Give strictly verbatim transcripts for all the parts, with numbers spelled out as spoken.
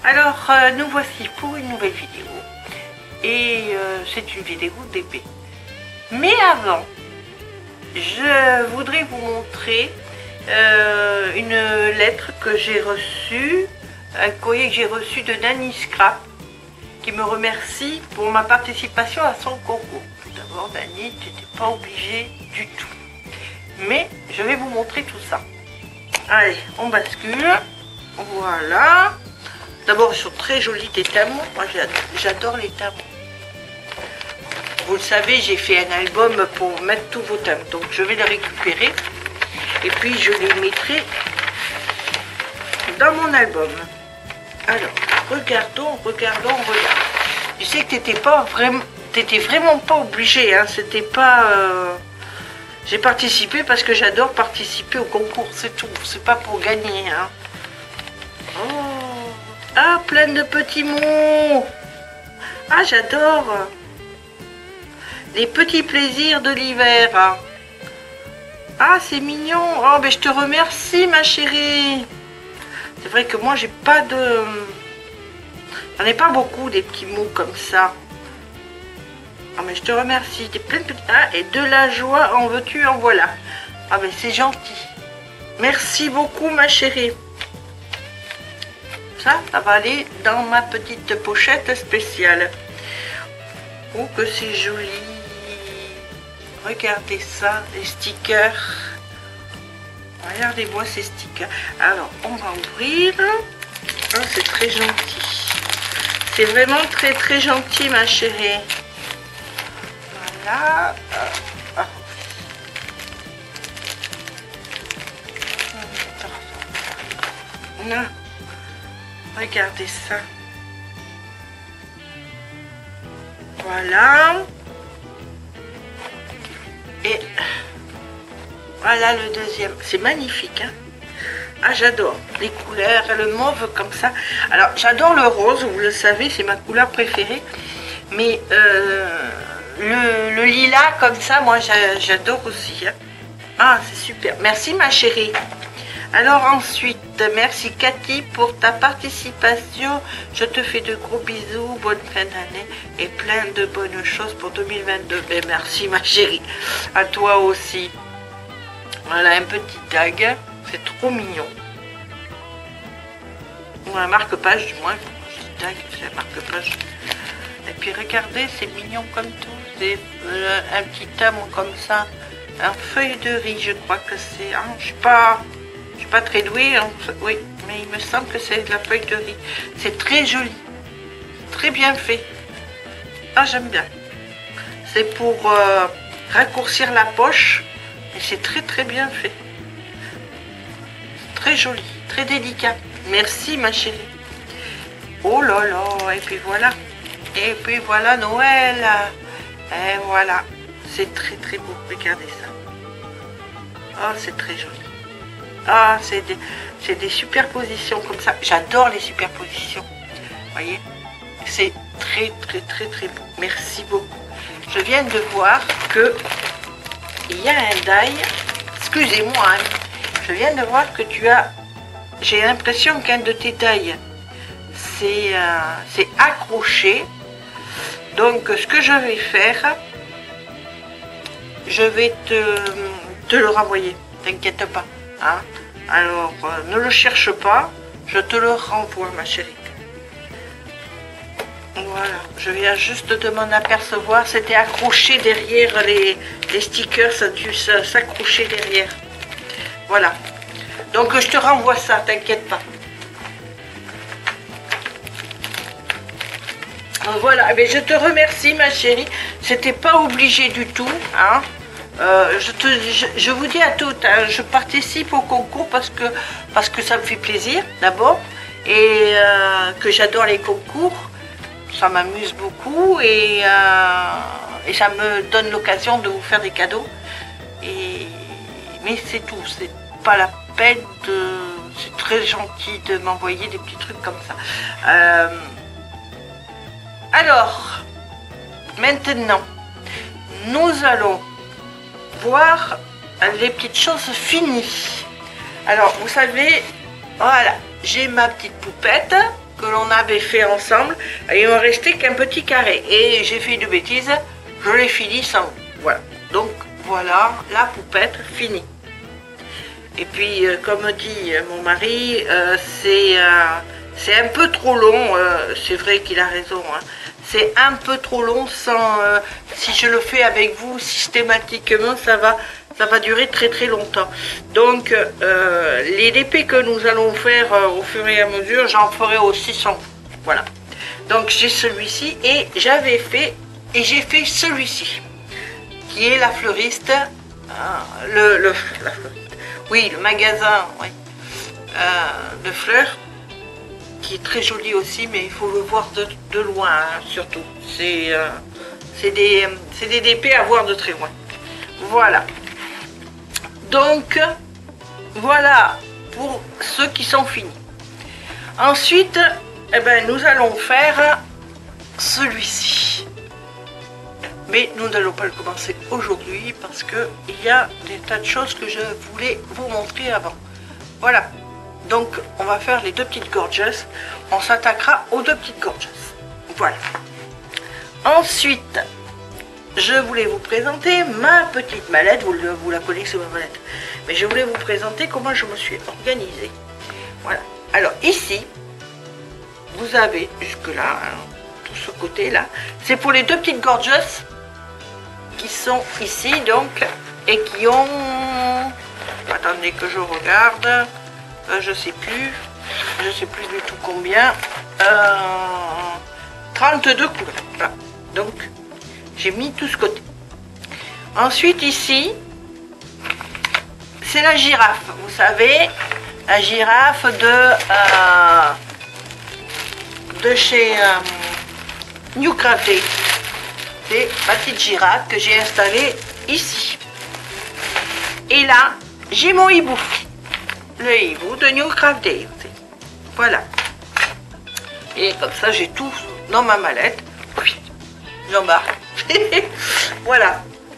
Alors, euh, nous voici pour une nouvelle vidéo. Et euh, c'est une vidéo d'épée. Mais avant, je voudrais vous montrer euh, une lettre que j'ai reçue, un courrier que j'ai reçu de Nanny Scrap, qui me remercie pour ma participation à son concours. Tout d'abord, Nanny, tu n'étais pas obligée du tout. Mais je vais vous montrer tout ça. Allez, on bascule. Voilà. D'abord, ils sont très jolis tes tamons. Moi, j'adore les tamons. Vous le savez, j'ai fait un album pour mettre tous vos tamons. Donc, je vais les récupérer. Et puis, je les mettrai dans mon album. Alors, regardons, regardons, regardons. Tu sais que tu n'étais pas vraiment, t'étais vraiment pas obligé. Hein. C'était pas... Euh... J'ai participé parce que j'adore participer au concours. C'est tout. C'est pas pour gagner. Hein. Oh. Ah, plein de petits mots. Ah, j'adore. Les petits plaisirs de l'hiver. Ah, c'est mignon. Oh, ben je te remercie, ma chérie. C'est vrai que moi, j'ai pas de... J'en ai pas beaucoup, des petits mots comme ça. Ah, mais je te remercie. T'es plein de petits... Ah, et de la joie, en veux-tu, en voilà. Ah, ben c'est gentil. Merci beaucoup, ma chérie. Ça, ça va aller dans ma petite pochette spéciale. Oh, que c'est joli. Regardez ça, les stickers. Regardez-moi ces stickers. Alors, on va ouvrir. Oh, c'est très gentil. C'est vraiment très, très gentil, ma chérie. Voilà. Ah. Non. Regardez ça. Voilà. Et voilà le deuxième. C'est magnifique. Hein, ah, j'adore les couleurs, le mauve comme ça. Alors, j'adore le rose, vous le savez, c'est ma couleur préférée. Mais euh, le, le lilas comme ça, moi, j'adore aussi. Hein. Ah, c'est super. Merci, ma chérie. Alors ensuite, merci Cathy pour ta participation. Je te fais de gros bisous, bonne fin d'année et plein de bonnes choses pour deux mille vingt-deux. Et merci ma chérie, à toi aussi. Voilà un petit tag, c'est trop mignon. Ou un marque-page du moins, petit tag, c'est un marque-page. Et puis regardez, c'est mignon comme tout. C'est euh, un petit tampon comme ça, un feuille de riz, je crois que c'est. Hein, je sais pas. Je suis pas très douée, hein. Oui, mais il me semble que c'est de la feuille de riz. C'est très joli, très bien fait. Ah, j'aime bien. C'est pour euh, raccourcir la poche, et c'est très très bien fait. Très joli, très délicat. Merci ma chérie. Oh là là, et puis voilà. Et puis voilà Noël. Et voilà, c'est très très beau. Regardez ça. Oh, c'est très joli. Ah, c'est des, des superpositions comme ça. J'adore les superpositions. Vous voyez, c'est très, très, très, très beau. Merci beaucoup. Je viens de voir que il y a un die. Excusez-moi, hein. Je viens de voir que tu as... J'ai l'impression qu'un de tes die, c'est euh, accroché. Donc, ce que je vais faire, je vais te, te le renvoyer. T'inquiète pas. Hein? Alors, euh, ne le cherche pas, je te le renvoie, ma chérie. Voilà, je viens juste de m'en apercevoir, c'était accroché derrière les, les stickers, ça a dû s'accrocher derrière. Voilà, donc je te renvoie ça, t'inquiète pas. Voilà, mais je te remercie, ma chérie, c'était pas obligé du tout, hein. Euh, je, te, je, je vous dis à toutes, hein, je participe au concours parce que, parce que ça me fait plaisir d'abord et euh, que j'adore les concours, ça m'amuse beaucoup et, euh, et ça me donne l'occasion de vous faire des cadeaux. Et, mais c'est tout, c'est pas la peine de... C'est très gentil de m'envoyer des petits trucs comme ça. Euh, alors, maintenant, nous allons voir les petites choses finies. Alors, vous savez, voilà, j'ai ma petite poupette que l'on avait fait ensemble. Et il me restait qu'un petit carré. Et j'ai fait une bêtise, je l'ai fini sans vous. Voilà. Donc voilà la poupette finie. Et puis euh, comme dit euh, mon mari, euh, c'est euh, c'est un peu trop long. Euh, c'est vrai qu'il a raison. Hein. C'est un peu trop long sans. Euh, si je le fais avec vous systématiquement, ça va. Ça va durer très très longtemps. Donc euh, les D P que nous allons faire euh, au fur et à mesure, j'en ferai aussi sans vous. Voilà. Donc j'ai celui-ci et j'avais fait et j'ai fait celui-ci qui est la fleuriste, euh, le, le la fleuriste, oui le magasin oui, euh, de fleurs qui est très joli aussi, mais il faut le voir de, de loin hein, surtout. C'est euh, c'est des c'est des D P à voir de très loin. Voilà. Donc, voilà pour ceux qui sont finis. Ensuite, eh ben, nous allons faire celui-ci. Mais nous n'allons pas le commencer aujourd'hui parce qu'il y a des tas de choses que je voulais vous montrer avant. Voilà. Donc, on va faire les deux petites gorgeous. On s'attaquera aux deux petites gorgeous. Voilà. Ensuite, je voulais vous présenter ma petite mallette, vous, le, vous la connaissez ma mallette, mais je voulais vous présenter comment je me suis organisée. Voilà. Alors ici, vous avez jusque là, hein, tout ce côté là, c'est pour les deux petites gorgeous qui sont ici donc et qui ont, attendez que je regarde, euh, je sais plus, je sais plus du tout combien, euh, trente-deux couleurs. Voilà. Donc j'ai mis tout ce côté. Ensuite ici, c'est la girafe. Vous savez, la girafe de, euh, de chez euh, New Craft Day. C'est ma petite girafe que j'ai installée ici. Et là, j'ai mon hibou. Le hibou de New Craft Day. Voilà. Et comme ça, j'ai tout dans ma mallette. Oui, j'embarque. Voilà.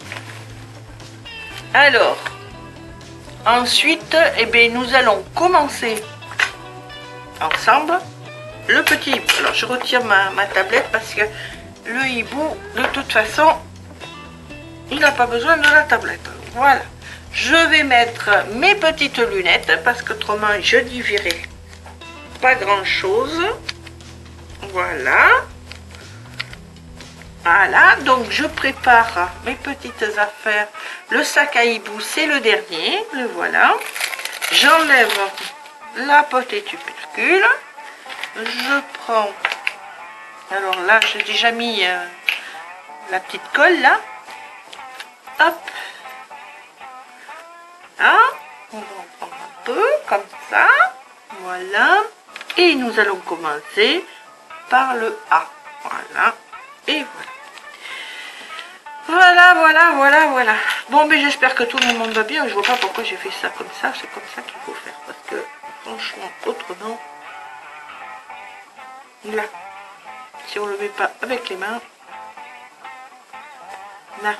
Alors, ensuite, eh bien, nous allons commencer ensemble le petit hibou. Alors, je retire ma, ma tablette parce que le hibou, de toute façon, il n'a pas besoin de la tablette. Voilà. Je vais mettre mes petites lunettes parce qu'autrement, je n'y verrai pas grand-chose. Voilà. Voilà, donc je prépare mes petites affaires. Le sac à hibou, c'est le dernier, le voilà. J'enlève la pote et tubercule. Je prends, alors là, j'ai déjà mis euh, la petite colle là. Hop. Là, on va en prendre un peu, comme ça. Voilà. Et nous allons commencer par le A. Voilà. Et voilà. Voilà, voilà, voilà, voilà. Bon, mais j'espère que tout le monde va bien. Je vois pas pourquoi j'ai fait ça comme ça. C'est comme ça qu'il faut faire. Parce que, franchement, autrement... Là. Si on le met pas avec les mains... Là.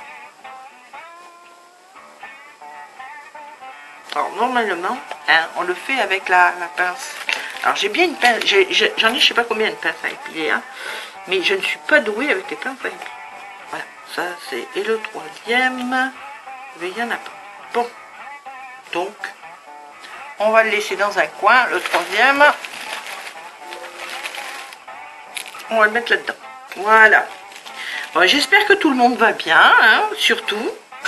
Alors, normalement, hein, on le fait avec la, la pince. Alors, j'ai bien une pince. J'en ai, ai, je sais pas combien de pinces à épiler, hein. Mais je ne suis pas douée avec les pinces à épiler. Voilà, ça c'est... Et le troisième, il n'y en a pas. Bon, donc, on va le laisser dans un coin, le troisième. On va le mettre là-dedans. Voilà. Bon, j'espère que tout le monde va bien, hein, surtout.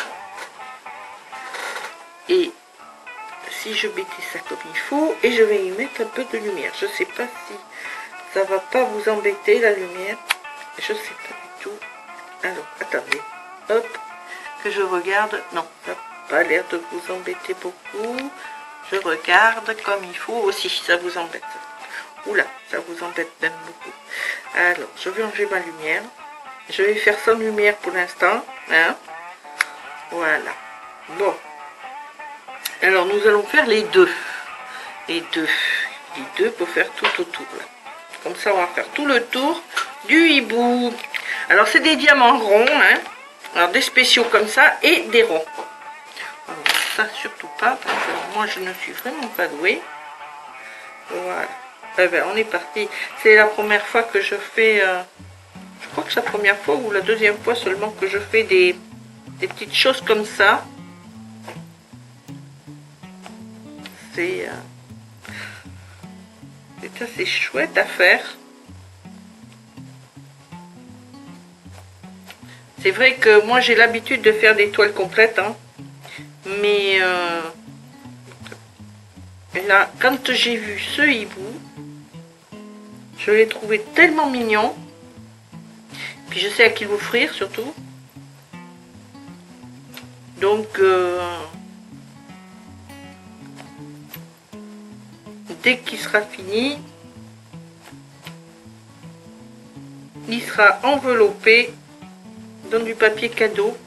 Et si je mettais ça comme il faut, et je vais y mettre un peu de lumière. Je ne sais pas si ça va pas vous embêter, la lumière. Je ne sais pas du tout. Alors, attendez, hop, que je regarde. Non, ça n'a pas l'air de vous embêter beaucoup. Je regarde comme il faut aussi, ça vous embête. Oula, ça vous embête même beaucoup. Alors, je vais enlever ma lumière. Je vais faire sans lumière pour l'instant. Hein. Voilà. Bon. Alors, nous allons faire les deux. Les deux. Les deux pour faire tout autour. Là. Comme ça, on va faire tout le tour du hibou. Alors c'est des diamants ronds, hein. Alors des spéciaux comme ça et des ronds. Alors ça surtout pas parce que moi je ne suis vraiment pas douée. Voilà. Eh ben, on est parti. C'est la première fois que je fais... Euh, je crois que c'est la première fois ou la deuxième fois seulement que je fais des, des petites choses comme ça. C'est... Euh, c'est assez chouette à faire. C'est vrai que moi j'ai l'habitude de faire des toiles complètes, hein, mais euh, là, quand j'ai vu ce hibou, je l'ai trouvé tellement mignon. Puis je sais à qui l'offrir surtout. Donc euh, dès qu'il sera fini, il sera enveloppé dans du papier cadeau.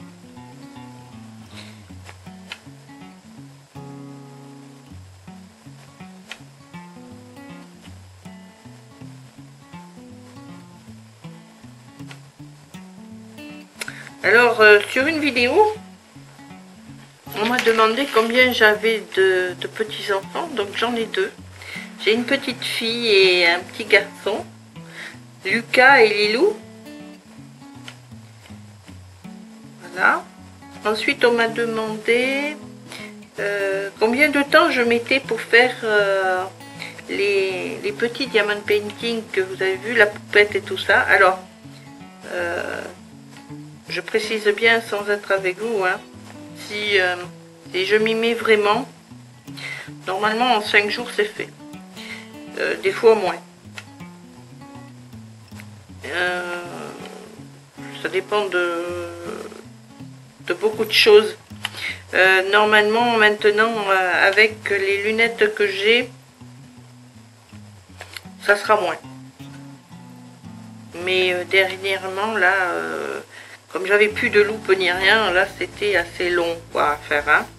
Alors euh, sur une vidéo, on m'a demandé combien j'avais de, de petits enfants, donc j'en ai deux. J'ai une petite fille et un petit garçon, Lucas et Lilou. Voilà. Ensuite, on m'a demandé euh, combien de temps je mettais pour faire euh, les, les petits diamond painting que vous avez vu, la poupette et tout ça. Alors, euh, je précise bien sans être avec vous, hein, si, euh, si je m'y mets vraiment, normalement en cinq jours c'est fait. Euh, des fois moins. Euh, ça dépend de... de beaucoup de choses. Euh, normalement, maintenant, euh, avec les lunettes que j'ai, ça sera moins. Mais euh, dernièrement, là, euh, comme j'avais plus de loupe ni rien, là, c'était assez long, quoi, à faire. Hein.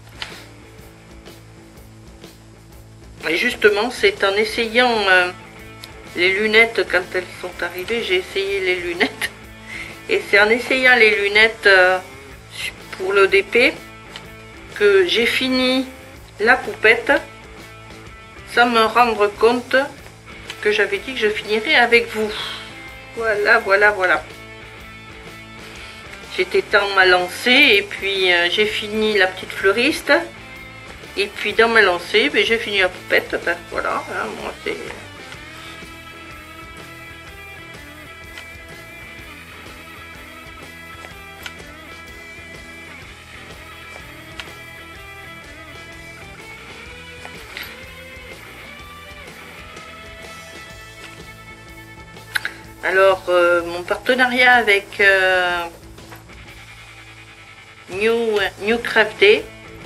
Et justement, c'est en essayant euh, les lunettes, quand elles sont arrivées, j'ai essayé les lunettes. Et c'est en essayant les lunettes... Euh, pour le D P que j'ai fini la poupette sans me rendre compte que j'avais dit que je finirais avec vous. Voilà, voilà, voilà. J'étais dans ma lancée et puis euh, j'ai fini la petite fleuriste et puis dans ma lancée ben, j'ai fini la poupette. Ben, voilà, hein, moi c'est... Alors, euh, mon partenariat avec euh, New, New Craft Day,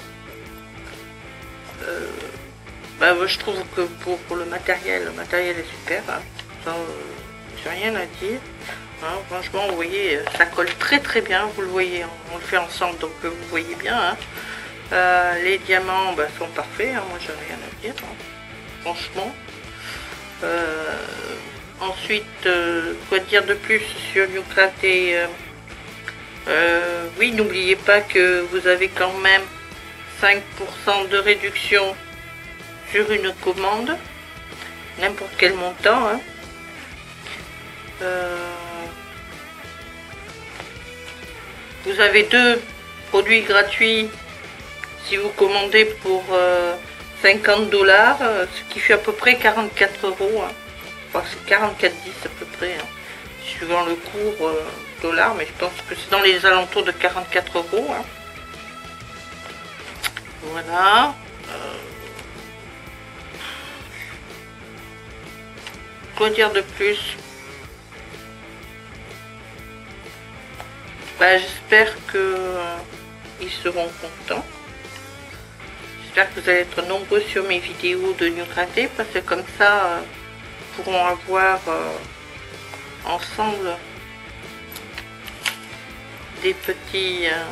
euh, bah, je trouve que pour, pour le matériel, le matériel est super, hein. Ça, euh, j'ai rien à dire. Hein. Franchement, vous voyez, ça colle très très bien, vous le voyez, on, on le fait ensemble, donc vous voyez bien. Hein. Euh, les diamants bah, sont parfaits, hein. Moi j'ai rien à dire, hein. Franchement. Euh, Ensuite, euh, quoi dire de plus sur New Craft Day? euh, euh, Oui, n'oubliez pas que vous avez quand même cinq pour cent de réduction sur une commande, n'importe quel montant. Hein. Euh, vous avez deux produits gratuits si vous commandez pour euh, cinquante dollars, ce qui fait à peu près quarante-quatre euros. Hein. C'est quarante-quatre dix à peu près, hein, suivant le cours euh, dollar, mais je pense que c'est dans les alentours de quarante-quatre euros. Hein. Voilà. Euh... Quoi dire de plus? Bah, j'espère que euh, ils seront contents. J'espère que vous allez être nombreux sur mes vidéos de New Craft Day, parce que comme ça... Euh, pourront avoir euh, ensemble des petits euh,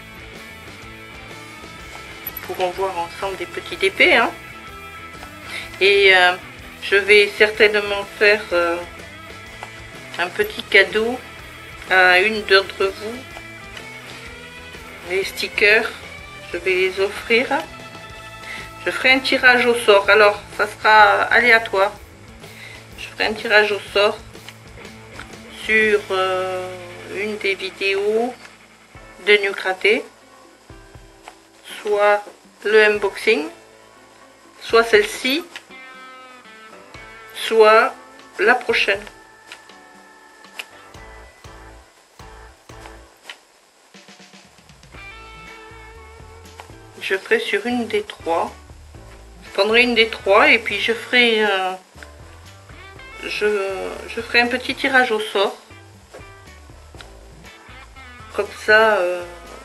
pourront voir ensemble des petits D P, hein. Et euh, je vais certainement faire euh, un petit cadeau à une d'entre vous. Les stickers, je vais les offrir. je ferai un tirage au sort. Alors, ça sera aléatoire. Je ferai un tirage au sort sur euh, une des vidéos de Nucraté, soit le unboxing, soit celle-ci, soit la prochaine. Je ferai sur une des trois. Je prendrai une des trois et puis je ferai euh, je, je ferai un petit tirage au sort. Comme ça, euh,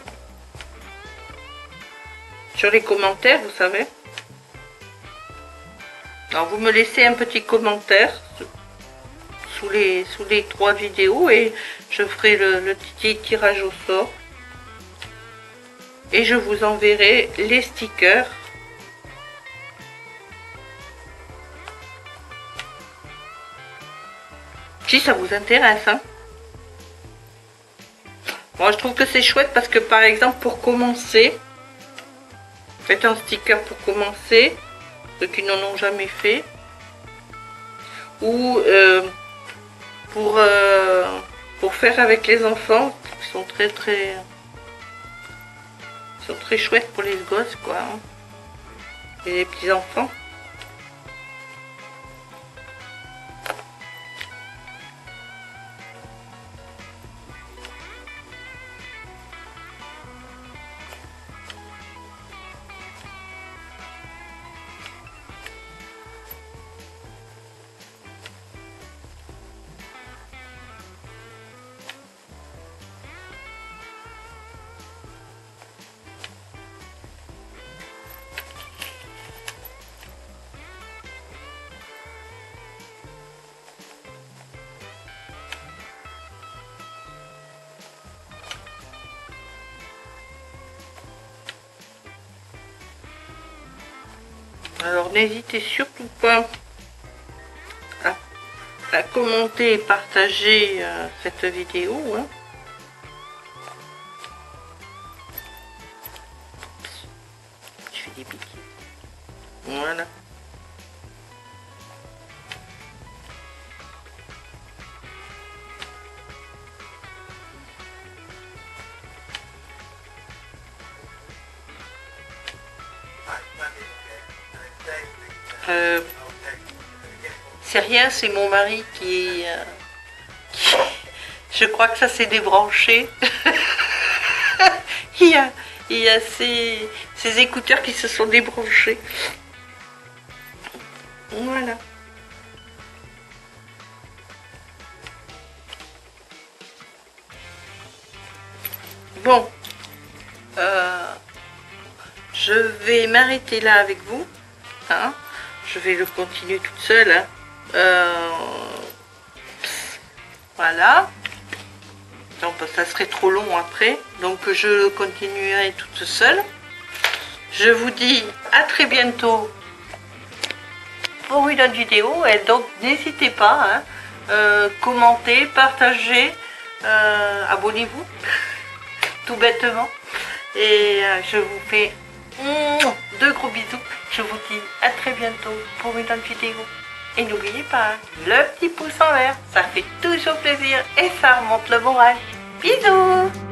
sur les commentaires, vous savez. Alors vous me laissez un petit commentaire sous les, sous les trois vidéos et je ferai le, le petit tirage au sort. Et je vous enverrai les stickers. Si ça vous intéresse, hein. Moi je trouve que c'est chouette parce que par exemple pour commencer, faites un sticker pour commencer, ceux qui n'en ont jamais fait. Ou euh, pour, euh, pour faire avec les enfants, qui sont très très... Ils sont très chouettes pour les gosses, quoi. Hein. Et les petits enfants. Alors n'hésitez surtout pas à, à commenter et partager euh, cette vidéo. Hein. Je fais des bêtises. Voilà. Euh, c'est rien, c'est mon mari qui, euh, qui... Je crois que ça s'est débranché. il y a, il y a ces, ces écouteurs qui se sont débranchés. Voilà. Bon. Euh, je vais m'arrêter là avec vous. Hein. Je vais le continuer toute seule. Hein. Euh, voilà. Donc ça serait trop long après. Donc je le continuerai toute seule. Je vous dis à très bientôt pour une autre vidéo. Et donc n'hésitez pas. Hein, euh, commentez, partagez, euh, abonnez-vous. Tout bêtement. Et euh, je vous fais de gros bisous. Je vous dis à très bientôt pour une autre vidéo. Et n'oubliez pas, le petit pouce en l'air, ça fait toujours plaisir et ça remonte le moral. Bisous!